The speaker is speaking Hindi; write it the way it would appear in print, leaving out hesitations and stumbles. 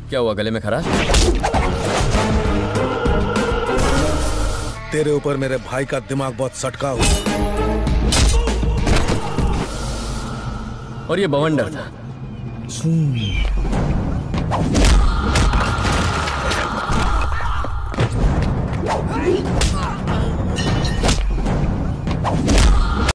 क्या हुआ, गले में खराश? तेरे ऊपर मेरे भाई का दिमाग बहुत सटका हुआ और ये बवंडर था।